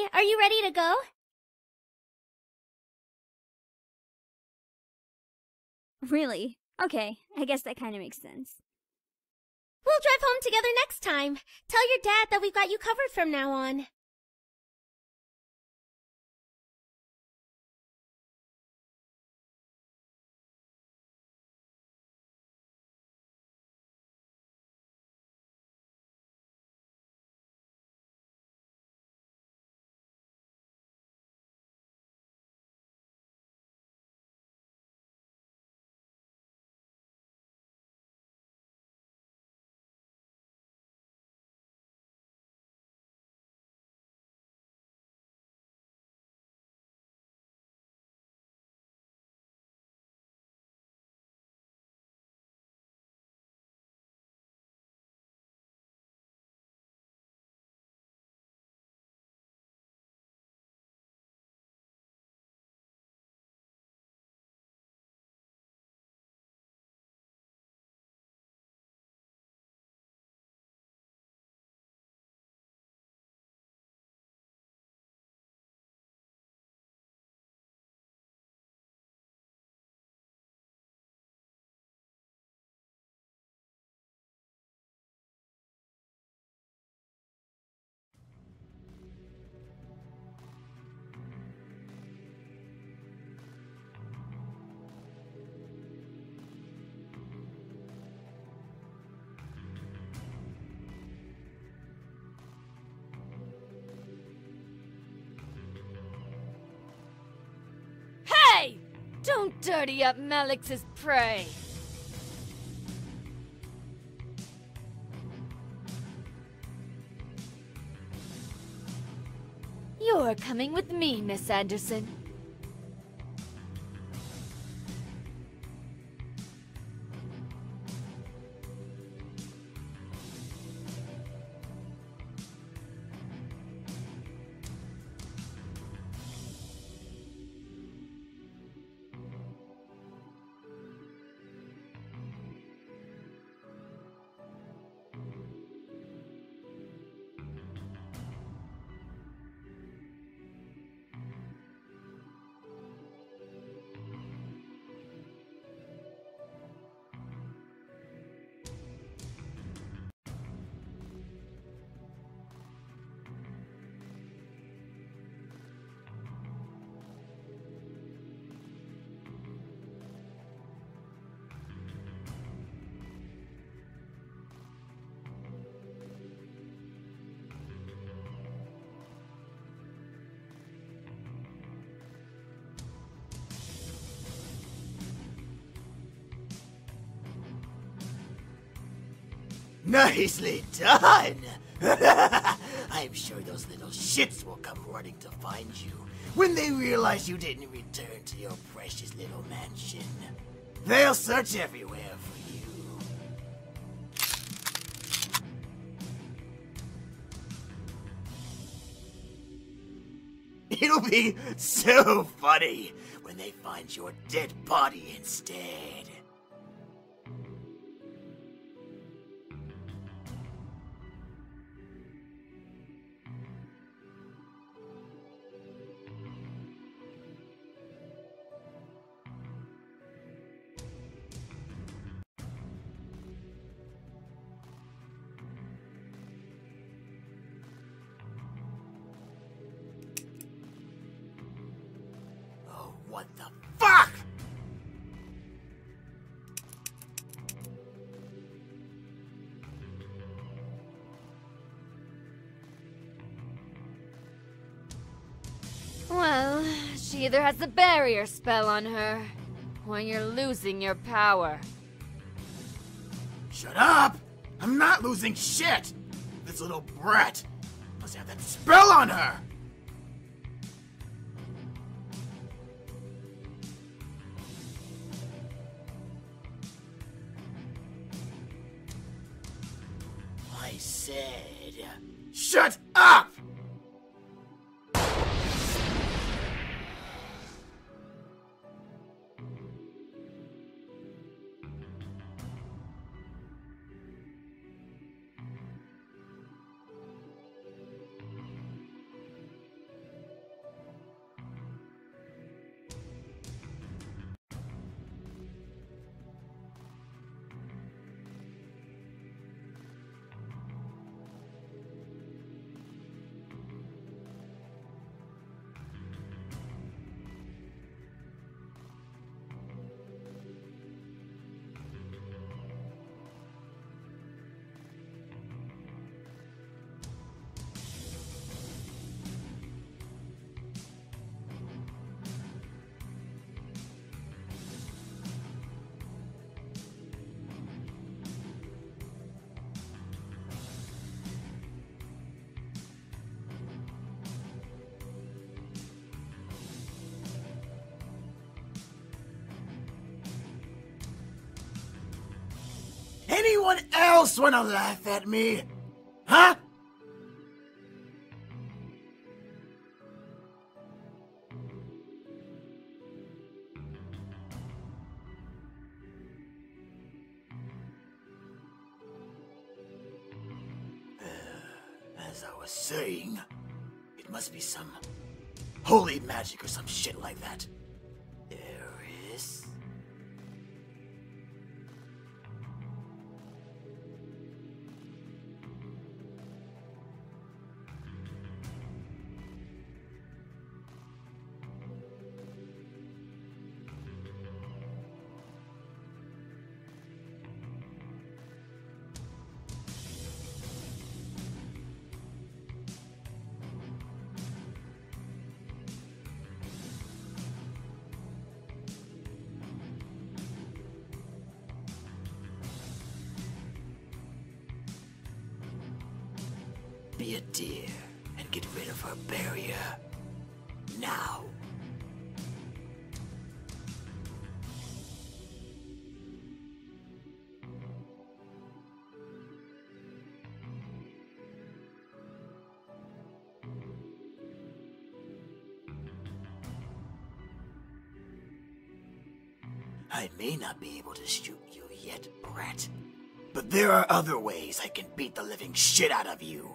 Hey, are you ready to go? Really? Okay, I guess that kind of makes sense. We'll drive home together next time. Tell your dad that we've got you covered from now on. Hey! Don't dirty up Malix's prey! You're coming with me, Miss Anderson. Nicely done! I'm sure those little shits will come running to find you when they realize you didn't return to your precious little mansion. They'll search everywhere for you. It'll be so funny when they find your dead body instead. What the fuck? Well, she either has the barrier spell on her, or you're losing your power. Shut up! I'm not losing shit! This little brat must have that spell on her! I said, shut up! anyone else wanna laugh at me? Huh? As I was saying, it must be some holy magic or some shit like that. There is... Be a dear and get rid of her barrier. Now. I may not be able to shoot you yet, brat. But there are other ways I can beat the living shit out of you.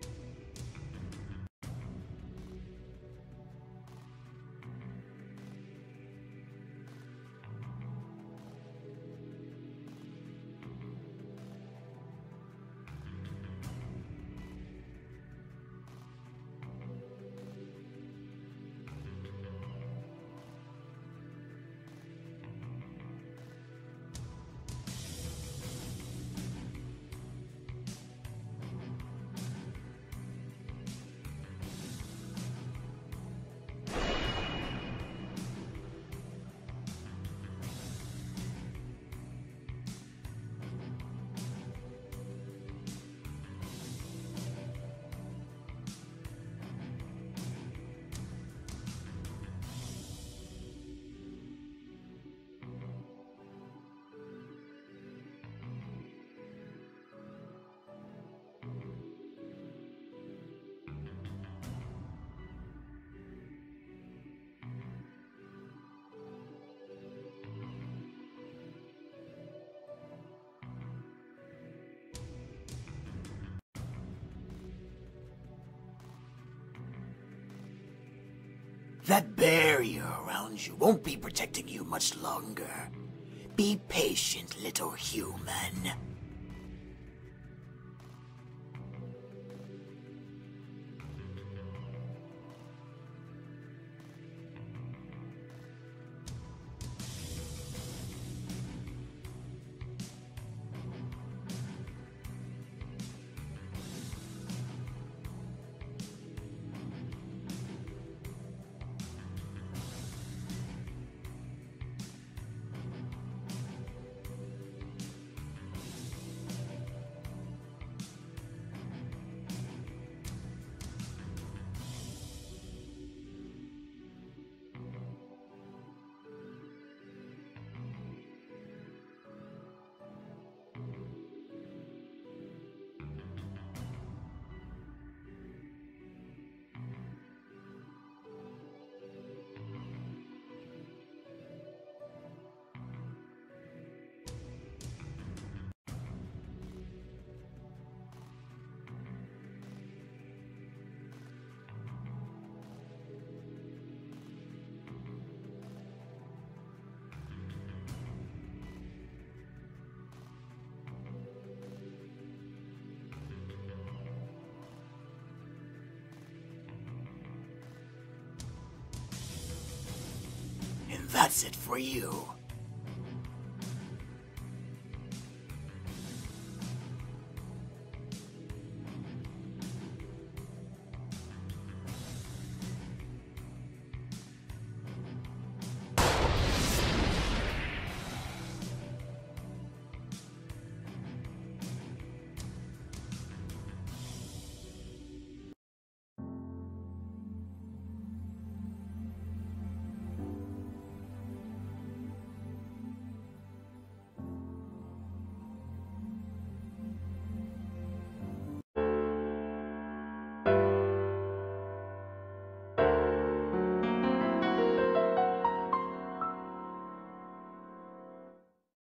That barrier around you won't be protecting you much longer. Be patient, little human. That's it for you.